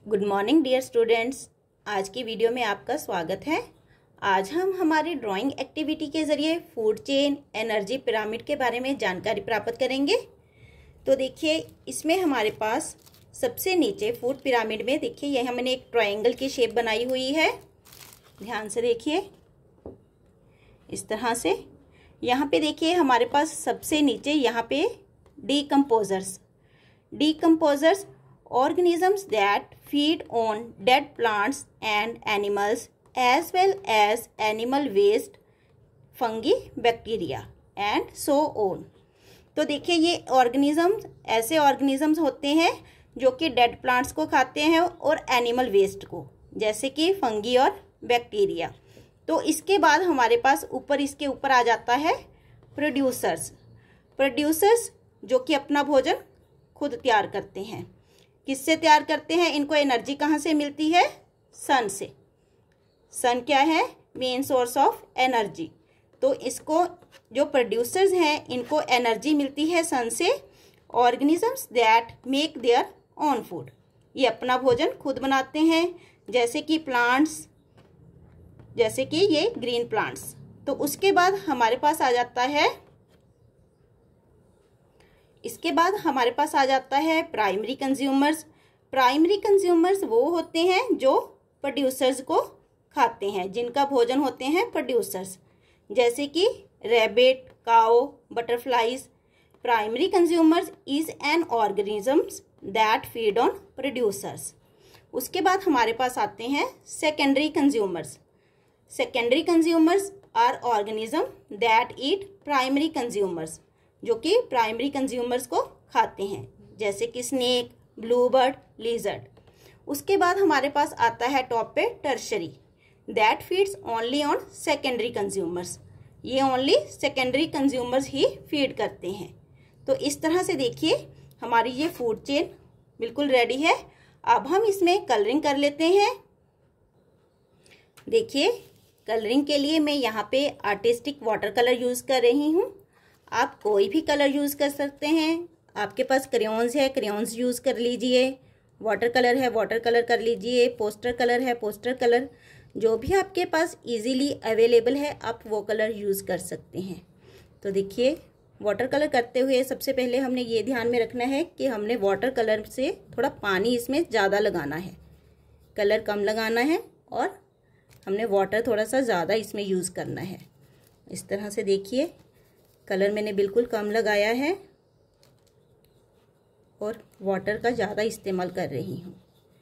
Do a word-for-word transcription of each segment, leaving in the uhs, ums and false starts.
Good morning dear students. आज की video में आपका स्वागत है। आज हम हमारी ड्राइंग एक्टिविटी के ज़रिए फूड चेन एनर्जी पिरामिड के बारे में जानकारी प्राप्त करेंगे। तो देखिए, इसमें हमारे पास सबसे नीचे फूड पिरामिड में देखिए यह हमने एक ट्रायंगल की शेप बनाई हुई है। ध्यान से देखिए, इस तरह से यहाँ पे देखिए हमारे पास सबसे नीचे यहाँ पे decomposers decomposers organisms that feed on dead plants and animals as well as animal waste, fungi, bacteria and so on। तो देखिए ये ऑर्गेनिजम्स ऐसे ऑर्गेनिजम्स होते हैं जो कि डेड प्लांट्स को खाते हैं और एनिमल वेस्ट को, जैसे कि फंगी और बैक्टीरिया। तो इसके बाद हमारे पास ऊपर इसके ऊपर आ जाता है प्रोड्यूसर्स प्रोड्यूसर्स जो कि अपना भोजन खुद तैयार करते हैं। किससे तैयार करते हैं? इनको एनर्जी कहाँ से मिलती है? सन से। सन क्या है? Main source of energy. तो इसको जो प्रोड्यूसर्स हैं इनको एनर्जी मिलती है सन से। Organisms that make their own food, ये अपना भोजन खुद बनाते हैं, जैसे कि प्लांट्स, जैसे कि ये ग्रीन प्लांट्स। तो उसके बाद हमारे पास आ जाता है इसके बाद हमारे पास आ जाता है प्राइमरी कंज्यूमर्स। प्राइमरी कंज्यूमर्स वो होते हैं जो प्रोड्यूसर्स को खाते हैं, जिनका भोजन होते हैं प्रोड्यूसर्स, जैसे कि rabbit, cow, butterflies. Primary consumers is an organisms that feed on producers. उसके बाद हमारे पास आते हैं secondary consumers. Secondary consumers are organism that eat primary consumers, जो कि प्राइमरी कंज्यूमर्स को खाते हैं, जैसे कि स्नेक, ब्लू बर्ड, लिजर्ड। उसके बाद हमारे पास आता है टॉप पे tertiary that feeds only on secondary consumers. ये ओनली सेकेंडरी कंज्यूमर्स ही फीड करते हैं। तो इस तरह से देखिए हमारी ये फूड चेन बिल्कुल रेडी है। अब हम इसमें कलरिंग कर लेते हैं। देखिए, कलरिंग के लिए मैं यहाँ पे आर्टिस्टिक वाटर कलर यूज़ कर रही हूँ। आप कोई भी कलर यूज़ कर सकते हैं। आपके पास क्रेयॉन्स है, क्रेयॉन्स यूज़ कर लीजिए। वाटर कलर है, वाटर कलर कर लीजिए। पोस्टर कलर है, पोस्टर कलर। जो भी आपके पास इजीली अवेलेबल है आप वो कलर यूज़ कर सकते हैं। तो देखिए, वाटर कलर करते हुए सबसे पहले हमने ये ध्यान में रखना है कि हमने वाटर कलर से थोड़ा पानी इसमें ज़्यादा लगाना है, कलर कम लगाना है, और हमने वाटर थोड़ा सा ज़्यादा इसमें यूज़ करना है। इस तरह से देखिए कलर मैंने बिल्कुल कम लगाया है और वाटर का ज़्यादा इस्तेमाल कर रही हूँ।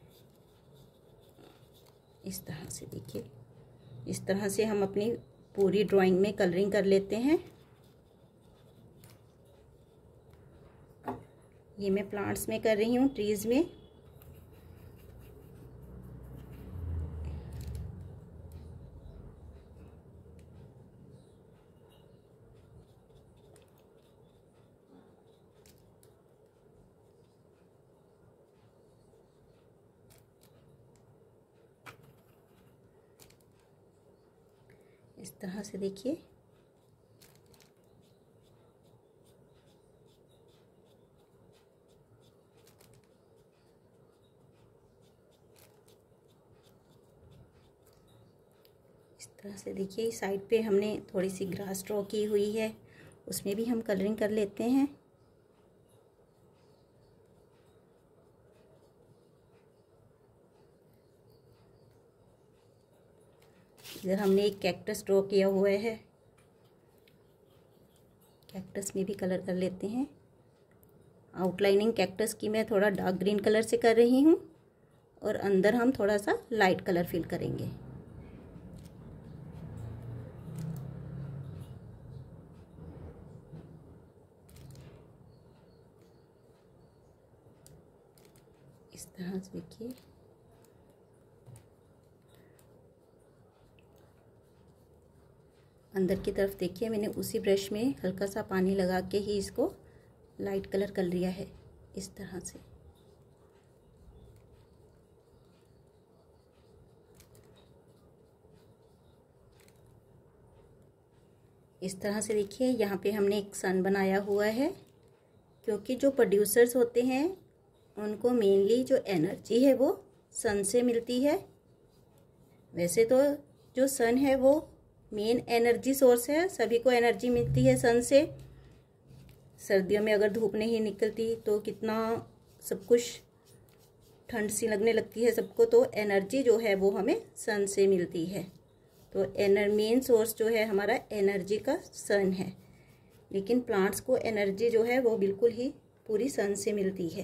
इस तरह से देखिए, इस तरह से हम अपनी पूरी ड्राइंग में कलरिंग कर लेते हैं। ये मैं प्लांट्स में कर रही हूँ, ट्रीज़ में। इस तरह से देखिए इस तरह से देखिए साइड पे हमने थोड़ी सी ग्रास ड्रॉ की हुई है, उसमें भी हम कलरिंग कर लेते हैं। इधर हमने एक कैक्टस ड्रॉ किया हुआ है, कैक्टस में भी कलर कर लेते हैं। आउटलाइनिंग कैक्टस की मैं थोड़ा डार्क ग्रीन कलर से कर रही हूँ और अंदर हम थोड़ा सा लाइट कलर फिल करेंगे। इस तरह से देखिए अंदर की तरफ देखिए मैंने उसी ब्रश में हल्का सा पानी लगा के ही इसको लाइट कलर कर लिया है। इस तरह से इस तरह से देखिए यहाँ पे हमने एक सन बनाया हुआ है, क्योंकि जो प्रोड्यूसर्स होते हैं उनको मेनली जो एनर्जी है वो सन से मिलती है। वैसे तो जो सन है वो मेन एनर्जी सोर्स है, सभी को एनर्जी मिलती है सन से। सर्दियों में अगर धूप नहीं निकलती तो कितना सब कुछ ठंड सी लगने लगती है सबको, तो एनर्जी जो है वो हमें सन से मिलती है। तो एनर मेन सोर्स जो है हमारा एनर्जी का सन है, लेकिन प्लांट्स को एनर्जी जो है वो बिल्कुल ही पूरी सन से मिलती है।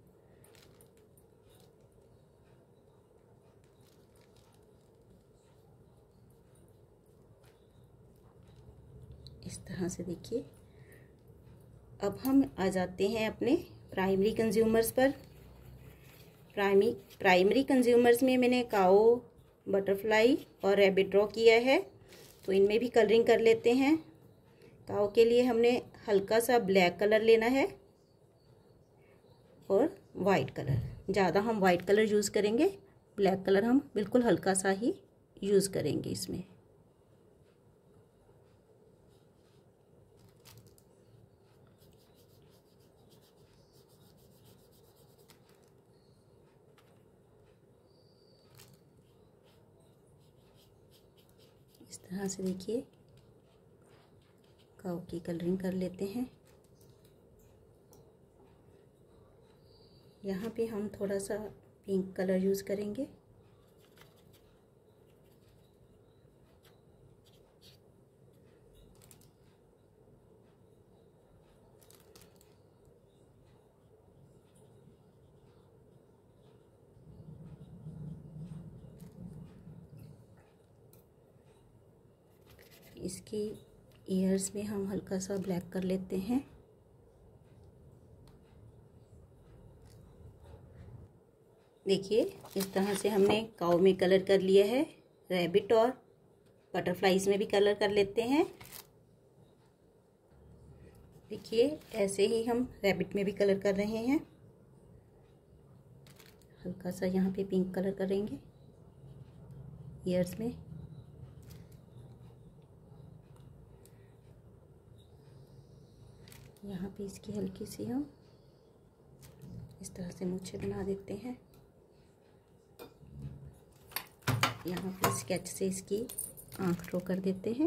इस तरह से देखिए। अब हम आ जाते हैं अपने प्राइमरी कंज्यूमर्स पर। प्राइमरी प्राइमरी कंज्यूमर्स में मैंने काओ, बटरफ्लाई और रैबिट ड्रॉ किया है, तो इनमें भी कलरिंग कर लेते हैं। काओ के लिए हमने हल्का सा ब्लैक कलर लेना है और वाइट कलर। ज़्यादा हम वाइट कलर यूज़ करेंगे, ब्लैक कलर हम बिल्कुल हल्का सा ही यूज़ करेंगे इसमें। इस तरह से देखिए काऊ की कलरिंग कर लेते हैं। यहाँ पे हम थोड़ा सा पिंक कलर यूज़ करेंगे। इसकी ईयर्स में हम हल्का सा ब्लैक कर लेते हैं। देखिए इस तरह से हमने काऊ में कलर कर लिया है। रैबिट और बटरफ्लाइज में भी कलर कर लेते हैं। देखिए ऐसे ही हम रैबिट में भी कलर कर रहे हैं। हल्का सा यहाँ पे पिंक कलर करेंगे ईयर्स में। यहाँ पे इसकी हल्की सी हम इस तरह से मूछें बना देते हैं। यहाँ पे स्केच से इसकी आँख ड्रॉ कर देते हैं।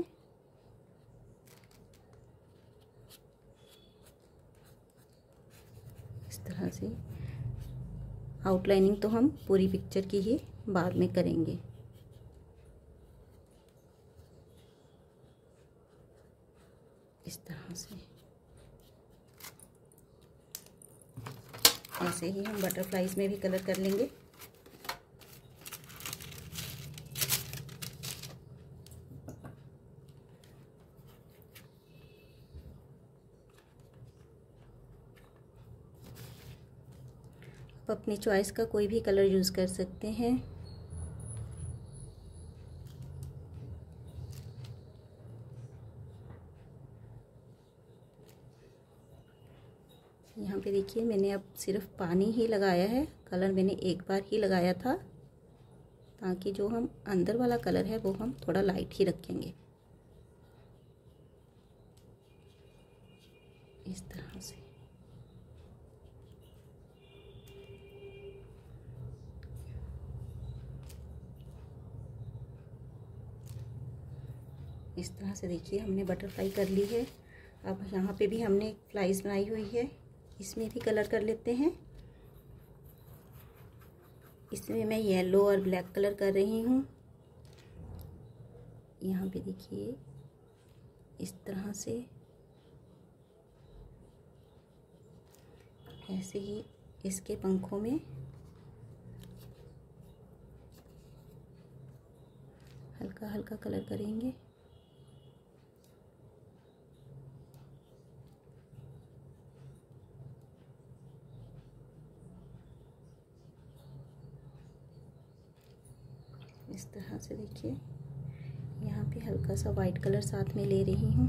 इस तरह से आउटलाइनिंग तो हम पूरी पिक्चर की ही बाद में करेंगे। इस तरह से ऐसे ही हम बटरफ्लाइज में भी कलर कर लेंगे। आप अपनी चॉइस का कोई भी कलर यूज़ कर सकते हैं। यहाँ पे देखिए मैंने अब सिर्फ पानी ही लगाया है, कलर मैंने एक बार ही लगाया था, ताकि जो हम अंदर वाला कलर है वो हम थोड़ा लाइट ही रखेंगे। इस तरह से इस तरह से देखिए हमने बटरफ्लाई कर ली है। अब यहाँ पे भी हमने फ्लाइज बनाई हुई है, इसमें भी कलर कर लेते हैं। इसमें मैं येलो और ब्लैक कलर कर रही हूँ। यहाँ पे देखिए इस तरह से ऐसे ही इसके पंखों में हल्का हल्का कलर करेंगे। इस तरह से देखिए यहाँ पे हल्का सा वाइट कलर साथ में ले रही हूँ।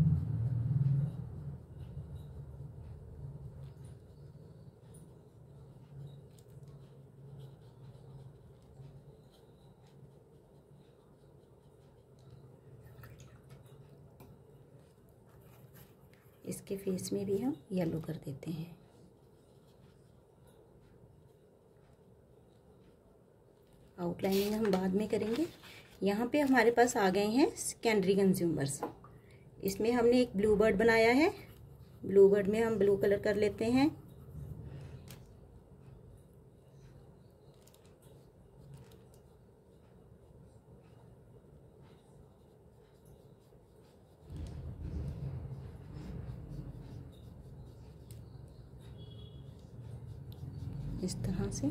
इसके फेस में भी हम येलो कर देते हैं। आउटलाइनिंग हम बाद में करेंगे। यहाँ पे हमारे पास आ गए हैं सेकेंडरी कंज्यूमर्स। इसमें हमने एक ब्लू बर्ड बनाया है। ब्लू बर्ड में हम ब्लू कलर कर लेते हैं। इस तरह से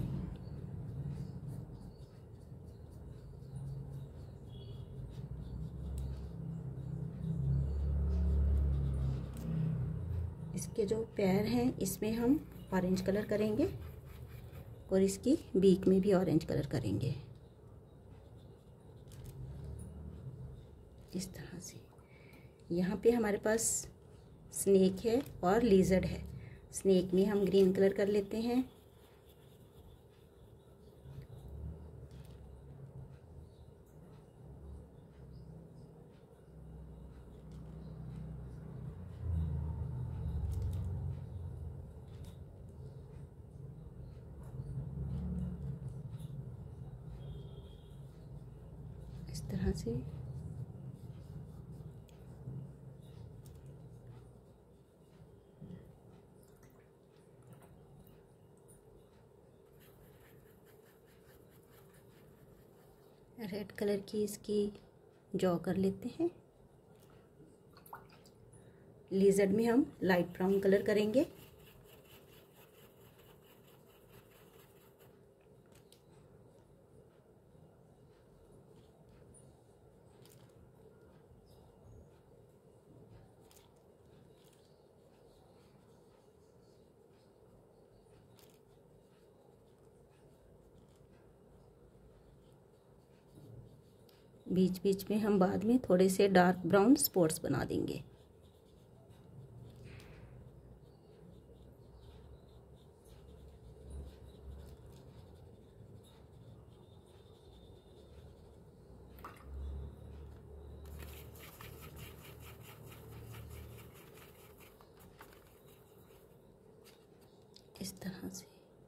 इसके जो पैर हैं इसमें हम ऑरेंज कलर करेंगे और इसकी बीक में भी ऑरेंज कलर करेंगे। इस तरह से यहाँ पे हमारे पास स्नेक है और लिजर्ड है। स्नेक में हम ग्रीन कलर कर लेते हैं। इस तरह से रेड कलर की इसकी जॉ कर लेते हैं। लिजर्ड में हम लाइट ब्राउन कलर करेंगे। बीच बीच में हम बाद में थोड़े से डार्क ब्राउन स्पॉट्स बना देंगे। इस तरह से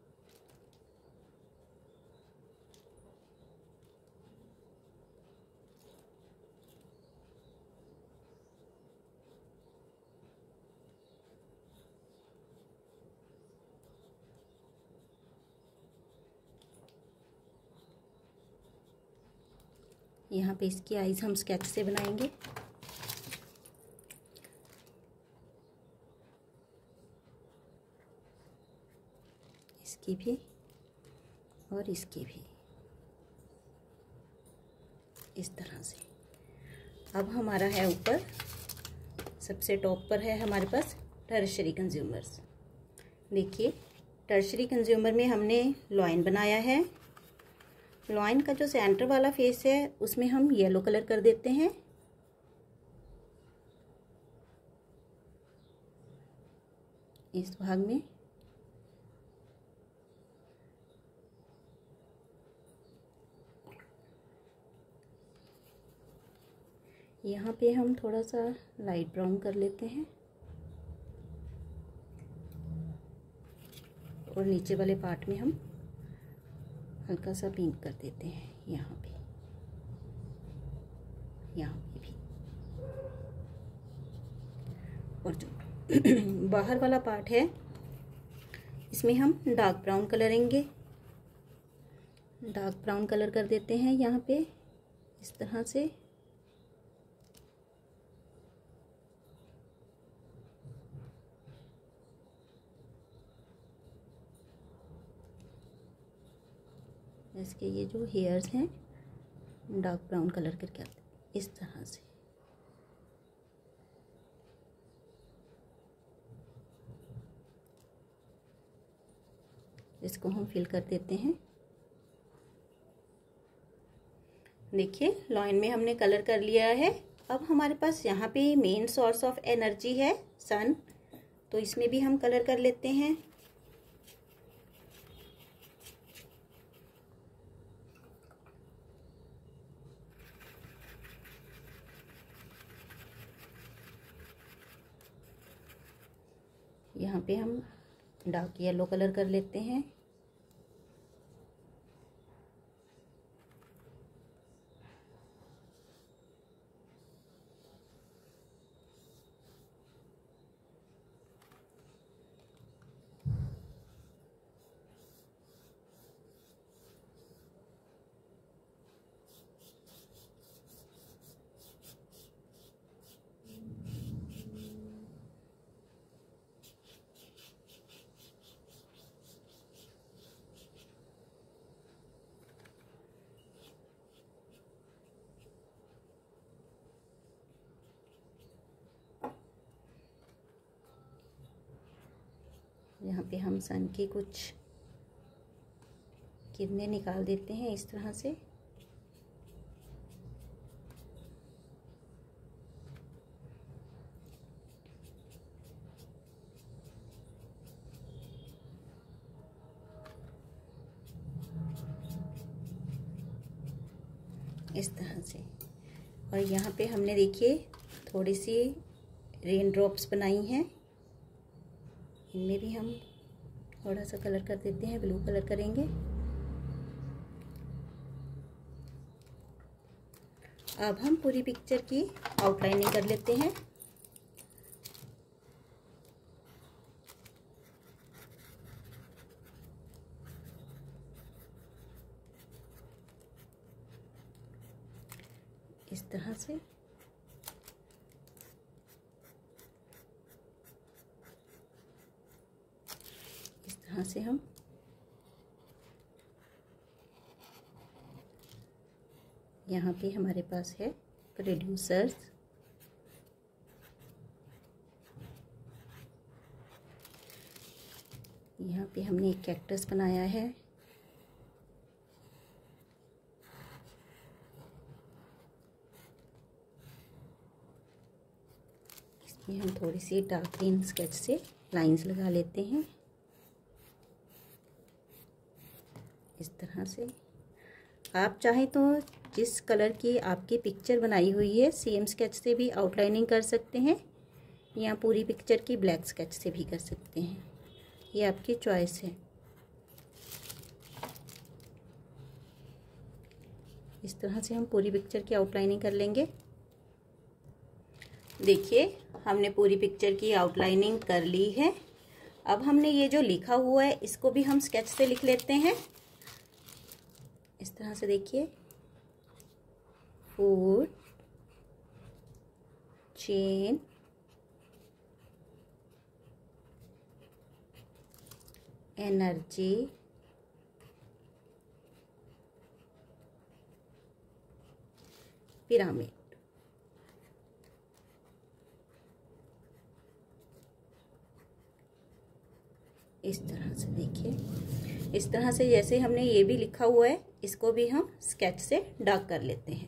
यहाँ पे इसकी आईज हम स्केच से बनाएंगे। इसकी भी और इसकी भी इस तरह से। अब हमारा है ऊपर सबसे टॉप पर है हमारे पास टर्शरी कंज्यूमर्स। देखिए टर्शरी कंज्यूमर में हमने लॉइन बनाया है। लॉइन का जो सेंटर वाला फेस है उसमें हम येलो कलर कर देते हैं। इस भाग में यहाँ पे हम थोड़ा सा लाइट ब्राउन कर लेते हैं और नीचे वाले पार्ट में हम हल्का सा पिंक कर देते हैं। यहाँ पे यहाँ पे भी और जो बाहर वाला पार्ट है इसमें हम डार्क ब्राउन कलरेंगे। डार्क ब्राउन कलर कर देते हैं यहाँ पे इस तरह से। इसके ये जो हेयर्स हैं डार्क ब्राउन कलर करके आते इस तरह से। इसको हम फिल कर देते हैं। देखिए लॉइन में हमने कलर कर लिया है। अब हमारे पास यहाँ पे मेन सोर्स ऑफ एनर्जी है सन, तो इसमें भी हम कलर कर लेते हैं। यहाँ पे हम डार्क येलो कलर कर लेते हैं। पे हम सन की कुछ किरणें निकाल देते हैं इस तरह से। इस तरह से। और यहाँ पे हमने देखिए थोड़ी सी रेन ड्रॉप्स बनाई हैं, इनमें भी हम थोड़ा सा कलर कर देते हैं, ब्लू कलर करेंगे। अब हम पूरी पिक्चर की आउटलाइनिंग कर लेते हैं। इस तरह से। इस तरह से हम यहाँ पे हमारे पास है प्रोड्यूसर्स, यहाँ पे हमने एक कैक्टस बनाया है। इसमें हम थोड़ी सी डार्क ग्रीन स्केच से लाइंस लगा लेते हैं इस तरह से। आप चाहें तो जिस कलर की आपकी पिक्चर बनाई हुई है सेम स्केच से भी आउटलाइनिंग कर सकते हैं, या पूरी पिक्चर की ब्लैक स्केच से भी कर सकते हैं, ये आपकी चॉइस है। इस तरह से हम पूरी पिक्चर की आउटलाइनिंग कर लेंगे। देखिए हमने पूरी पिक्चर की आउटलाइनिंग कर ली है। अब हमने ये जो लिखा हुआ है इसको भी हम स्केच से लिख लेते हैं इस तरह से। देखिए फूड चेन एनर्जी पिरामिड। इस तरह से देखिए, इस तरह से जैसे हमने ये भी लिखा हुआ है इसको भी हम स्केच से डार्क कर लेते हैं।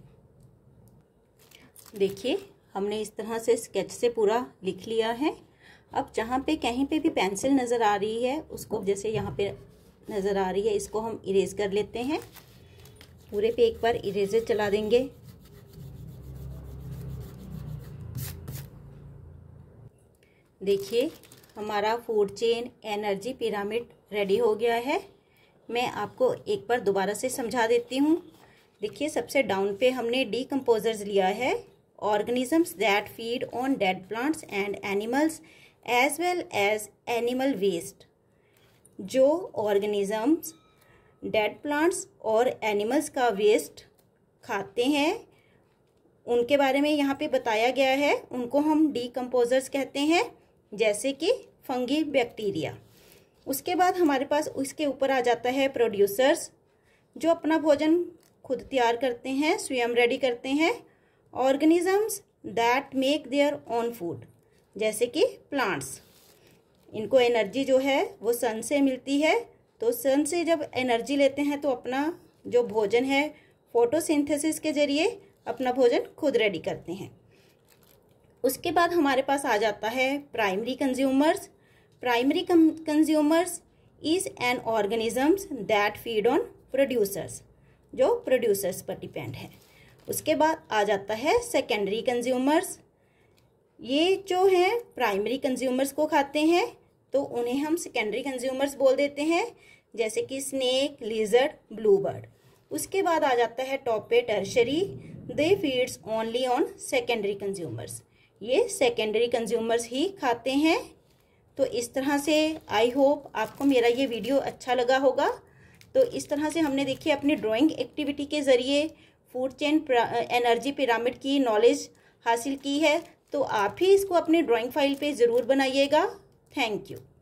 देखिए हमने इस तरह से स्केच से पूरा लिख लिया है। अब जहाँ पे कहीं पे भी पेंसिल नज़र आ रही है उसको, जैसे यहाँ पे नज़र आ रही है, इसको हम इरेज कर लेते हैं। पूरे पे एक बार इरेजर चला देंगे। देखिए हमारा food chain energy pyramid ready हो गया है। मैं आपको एक बार दोबारा से समझा देती हूँ। देखिए सबसे डाउन पे हमने डीकम्पोजर्स लिया है, organisms that feed on dead plants and animals as well as animal waste. जो ऑर्गेनिजम्स डेड प्लांट्स और एनिमल्स का वेस्ट खाते हैं उनके बारे में यहाँ पे बताया गया है, उनको हम डीकम्पोजर्स कहते हैं, जैसे कि फंगी, बैक्टीरिया। उसके बाद हमारे पास उसके ऊपर आ जाता है प्रोड्यूसर्स, जो अपना भोजन खुद तैयार करते हैं, स्वयं रेडी करते हैं। Organisms that make their own food, जैसे कि प्लांट्स, इनको एनर्जी जो है वो सन से मिलती है, तो सन से जब एनर्जी लेते हैं तो अपना जो भोजन है फोटोसिंथेसिस के जरिए अपना भोजन खुद रेडी करते हैं। उसके बाद हमारे पास आ जाता है primary consumers. Primary consumers is an organisms that feed on producers, जो प्रोड्यूसर्स पर डिपेंड है। उसके बाद आ जाता है सेकेंडरी कंज्यूमर्स। ये जो हैं प्राइमरी कंज्यूमर्स को खाते हैं तो उन्हें हम सेकेंडरी कंज्यूमर्स बोल देते हैं, जैसे कि स्नेक, लिजर्ड, ब्लू बर्ड। उसके बाद आ जाता है टॉप पे tertiary, they feeds only on secondary consumers. ये सेकेंडरी कंज्यूमर्स ही खाते हैं। तो इस तरह से आई होप आपको मेरा ये वीडियो अच्छा लगा होगा। तो इस तरह से हमने देखिए अपनी ड्राइंग एक्टिविटी के ज़रिए फूड चेन एनर्जी पिरामिड की नॉलेज हासिल की है। तो आप ही इसको अपनी ड्राइंग फाइल पे ज़रूर बनाइएगा। Thank you.